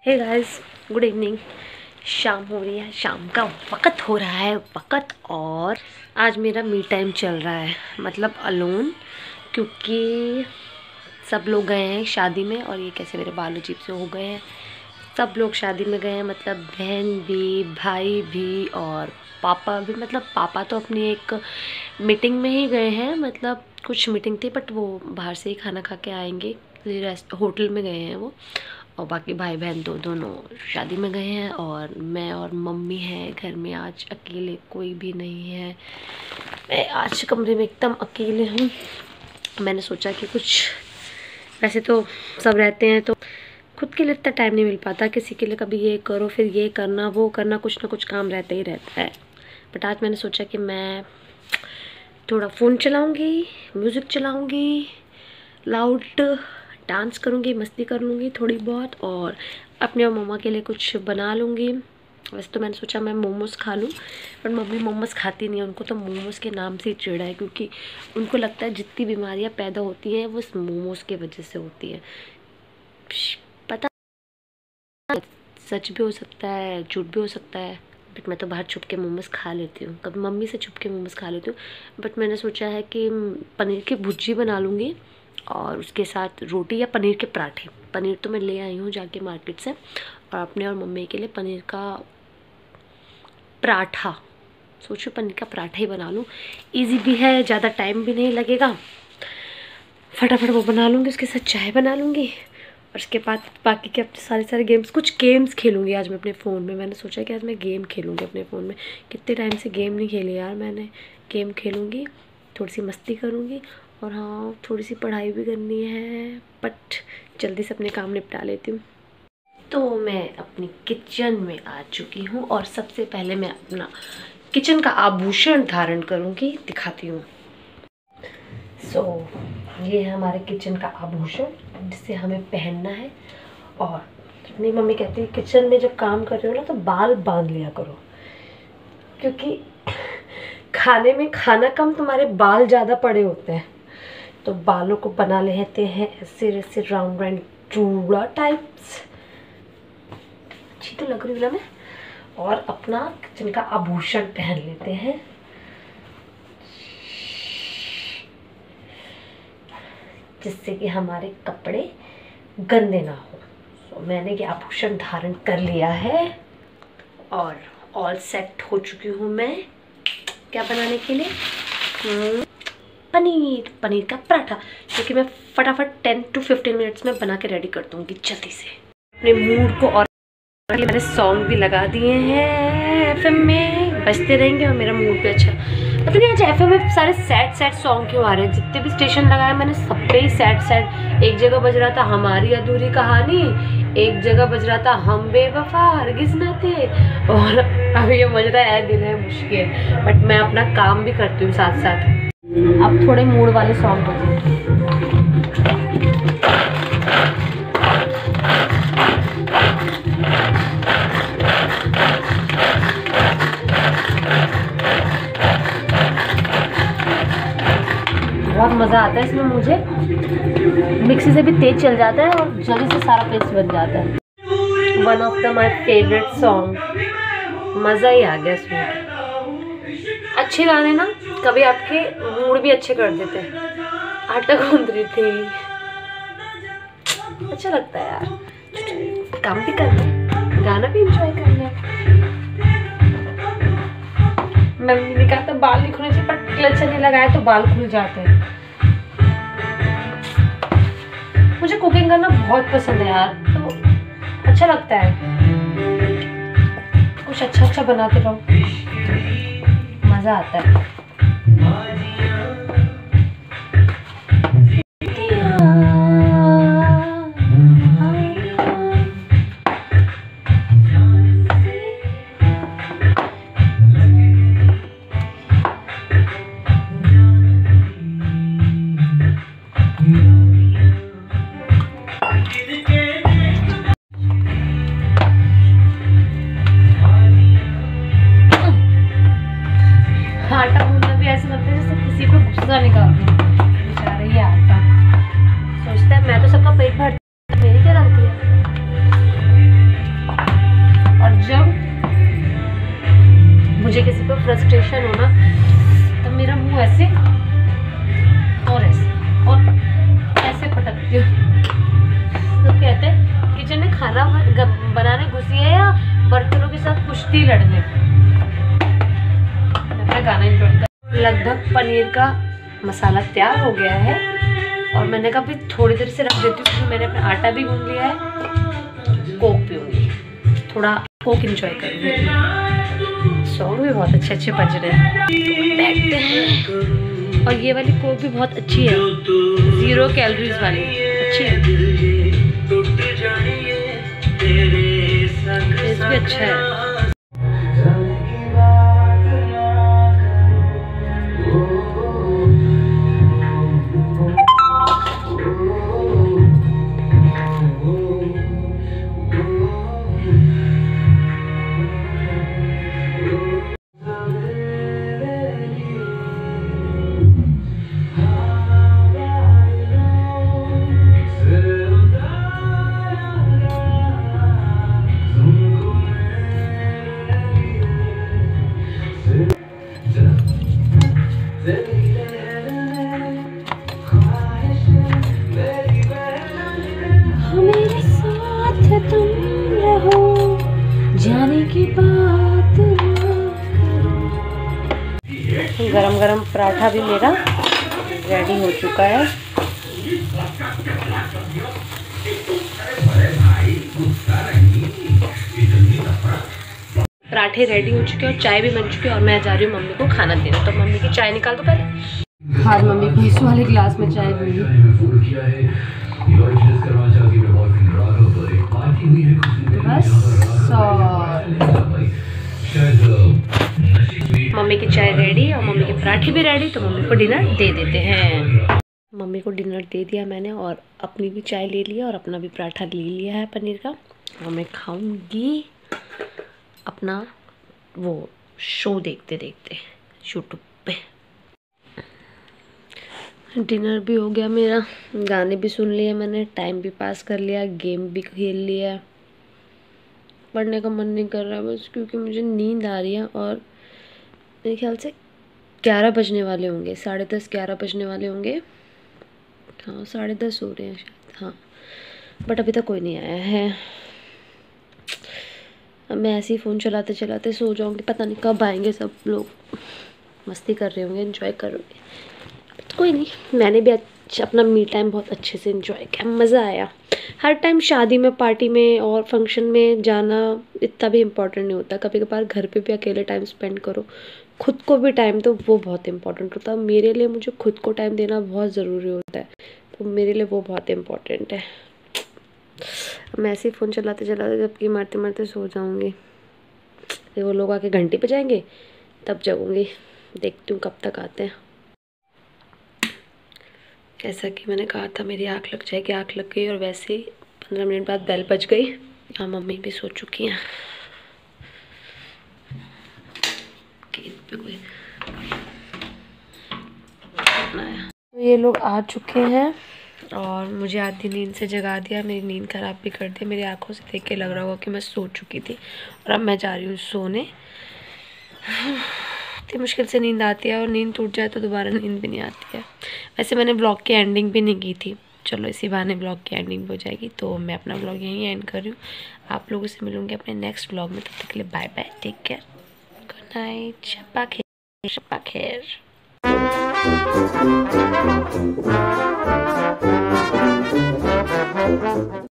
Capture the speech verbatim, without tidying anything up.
Hey guys, good evening. शाम हो रही है, शाम का वक़्त हो रहा है वक़्त और आज मेरा मी टाइम चल रहा है, मतलब अलोन, क्योंकि सब लोग गए हैं शादी में। और ये कैसे मेरे बाल अजीब से हो गए हैं। सब लोग शादी में गए हैं, मतलब बहन भी, भाई भी और पापा भी। मतलब पापा तो अपनी एक मीटिंग में ही गए हैं, मतलब कुछ मीटिंग थी, बट वो बाहर से ही खाना खा के आएंगे, रेस्ट होटल में गए हैं वो। और बाकी भाई बहन तो दोनों शादी में गए हैं और मैं और मम्मी हैं घर में आज अकेले, कोई भी नहीं है। मैं आज कमरे में एकदम अकेले हूँ। मैंने सोचा कि कुछ, वैसे तो सब रहते हैं तो खुद के लिए इतना टाइम नहीं मिल पाता, किसी के लिए कभी ये करो फिर ये करना वो करना, कुछ ना कुछ काम रहता ही रहता है। बट आज मैंने सोचा कि मैं थोड़ा फ़ोन चलाऊँगी, म्यूज़िक चलाऊँगी, लाउड डांस करूँगी, मस्ती कर लूँगी थोड़ी बहुत और अपने और मम्मा के लिए कुछ बना लूँगी। वैसे तो मैंने सोचा मैं मोमोज़ खा लूँ, पर मम्मी मोमोज़ खाती नहीं है, उनको तो मोमोज़ के नाम से ही चिढ़ है, क्योंकि उनको लगता है जितनी बीमारियाँ पैदा होती हैं वो इस मोमोज़ के वजह से होती है। पता सच भी हो सकता है, झूठ भी हो सकता है, बट मैं तो बाहर छुप के मोमोज़ खा लेती हूँ, कभी मम्मी से छुप के मोमोज़ खा लेती हूँ। बट मैंने सोचा है कि पनीर की भुर्जी बना लूँगी और उसके साथ रोटी या पनीर के पराठे। पनीर तो मैं ले आई हूँ जाके मार्केट से, और अपने और मम्मी के लिए पनीर का पराठा, सोचो पनीर का पराठा ही बना लूँ। इजी भी है, ज़्यादा टाइम भी नहीं लगेगा, फटाफट वो बना लूँगी। उसके साथ चाय बना लूँगी और उसके बाद बाकी के अपने सारे सारे गेम्स, कुछ गेम्स खेलूँगी आज मैं अपने फ़ोन में। मैंने सोचा कि आज मैं गेम खेलूँगी अपने फ़ोन में, कितने टाइम से गेम नहीं खेली यार मैंने। गेम खेलूँगी, थोड़ी सी मस्ती करूँगी और हाँ थोड़ी सी पढ़ाई भी करनी है, बट जल्दी से अपने काम निपटा लेती हूँ। तो मैं अपनी किचन में आ चुकी हूँ और सबसे पहले मैं अपना किचन का आभूषण धारण करूँगी, दिखाती हूँ। सो so, ये है हमारे किचन का आभूषण जिसे हमें पहनना है। और मेरी मम्मी कहती है किचन में जब काम कर रहे हो ना तो बाल बांध लिया करो, क्योंकि खाने में खाना कम, तुम्हारे बाल ज़्यादा पड़े होते हैं। तो बालों को बना लेते हैं ऐसे ऐसे राउंड राउंड चूड़ा टाइप्स। अच्छी तो लग रही हूँ मैं। और अपना किचन का आभूषण पहन लेते हैं, जिससे कि हमारे कपड़े गंदे ना हो। तो मैंने ये आभूषण धारण कर लिया है और ऑल सेट हो चुकी हूँ मैं क्या बनाने के लिए, पनीर पनीर का पराठा, क्योंकि मैं फटाफट टेन टू फिफ्टीन मिनट्स में बना के रेडी कर दूँगी जल्दी से अपने मूड को। और मैंने सॉन्ग भी लगा दिए हैं, एफएम में बजते रहेंगे और मेरा मूड भी अच्छा। पता नहीं आज एफएम में सारे सैड सैड सॉन्ग क्यों आ रहे हैं। जितने भी स्टेशन लगाए मैंने सब पे ही सैड सैड। एक जगह बज रहा था हमारी अधूरी कहानी, एक जगह बज रहा था हम बेवफा हरगिज़ न थे, और अभी ये बज रहा है दिल है मुश्किल। बट मैं अपना काम भी करती हूँ साथ साथ। अब थोड़े मूड वाले सॉन्ग बजे। बहुत मज़ा आता है इसमें मुझे, मिक्सी से भी तेज चल जाता है और जल्दी से सारा पेस्ट बन जाता है। One of the my favourite song, मज़ा ही आ गया इसमें। अच्छे गाने ना कभी आपके मूड भी अच्छे कर देते हैं। आटा गूंद रही थी, अच्छा लगता है यार, काम भी करना है, गाना भी एंजॉय करना है। मम्मी ने कहा था बाल नहीं खुलने चाहिए, पर क्लच नहीं लगाए तो बाल खुल जाते हैं। मुझे कुकिंग करना बहुत पसंद है यार, तो अच्छा लगता है, कुछ अच्छा अच्छा बनाते रहो, मज़ा आता है। आटा खाना बनाने घुसी है या बर्तनों के साथ कुश्ती लड़ने। मैं गाना एंजॉय कर। लगभग पनीर का मसाला तैयार हो गया है और मैंने कहा फिर थोड़ी देर से रख देती हूँ क्योंकि मैंने अपना आटा भी गूंद लिया है। कोक पीऊँगी, थोड़ा कोक एंजॉय करूँगी। सॉन्ग भी बहुत अच्छे अच्छे बज रहे हैं। बैठते हैं। और ये वाली कोक भी बहुत अच्छी है, ज़ीरो कैलोरीज वाली, अच्छी है। टेस्ट भी अच्छा है। मेरे साथ तुम रहो, जाने की बात। गरम गरम पराठा भी मेरा रेडी हो चुका है। पराठे रेडी हो चुके हैं और चाय भी बन चुकी है और मैं जा रही हूँ मम्मी को खाना देने। तो मम्मी की चाय निकाल दो पहले। हाँ, मम्मी को इस वाले गिलास में चाय दूंगी। बस मम्मी की चाय रेडी और मम्मी के पराठे भी रेडी। तो मम्मी को डिनर दे देते हैं। मम्मी को डिनर दे दिया मैंने और अपनी भी चाय ले लिया और अपना भी पराठा ले लिया है पनीर का। और मैं खाऊंगी अपना वो शो देखते देखते यूट्यूब पे। डिनर भी हो गया मेरा, गाने भी सुन लिए मैंने, टाइम भी पास कर लिया, गेम भी खेल लिया। पढ़ने का मन नहीं कर रहा है बस, क्योंकि मुझे नींद आ रही है और मेरे ख्याल से ग्यारह बजने वाले होंगे, साढ़े दस ग्यारह बजने वाले होंगे। हाँ, साढ़े दस हो रहे हैं शायद। हाँ, बट अभी तक कोई नहीं आया है। अब मैं ऐसे ही फ़ोन चलाते चलाते सो जाऊँगी, पता नहीं कब आएंगे सब लोग। मस्ती कर रहे होंगे, एंजॉय करोगे। तो कोई नहीं, मैंने भी अच्छा अपना मी टाइम बहुत अच्छे से एंजॉय किया, मज़ा आया। हर टाइम शादी में, पार्टी में और फंक्शन में जाना इतना भी इम्पोर्टेंट नहीं होता। कभी कभार घर पे भी अकेले टाइम स्पेंड करो, खुद को भी टाइम दो, वो बहुत इम्पोर्टेंट होता है। मेरे लिए मुझे खुद को टाइम देना बहुत ज़रूरी होता है, तो मेरे लिए वो बहुत इम्पोर्टेंट है। मैं ऐसे ही फ़ोन चलाते चलाते जबकि मारते मारते सो जाऊँगी। वो लोग आके घंटी बजाएंगे तब जगूँगी। देखती हूँ कब तक आते हैं। जैसा कि मैंने कहा था मेरी आँख लग जाएगी, आँख लग गई और वैसे ही पंद्रह मिनट बाद बेल बज गई। हाँ, मम्मी भी सो चुकी हैं। पे कोई ये लोग आ चुके हैं और मुझे आधी नींद से जगा दिया, मेरी नींद ख़राब भी कर दी। मेरी आंखों से देख के लग रहा होगा कि मैं सो चुकी थी और अब मैं जा रही हूँ सोने। इतनी मुश्किल से नींद आती है और नींद टूट जाए तो दोबारा नींद भी नहीं आती है। वैसे मैंने ब्लॉग की एंडिंग भी नहीं की थी, चलो इसी बहाने ब्लॉग की एंडिंग हो जाएगी। तो मैं अपना ब्लॉग यहीं एंड कर रही हूँ। आप लोगों से मिलूँगी अपने नेक्स्ट ब्लॉग में, तब तक के लिए bye bye, take care, good night, शब्बा खैर, शब्बा खैर।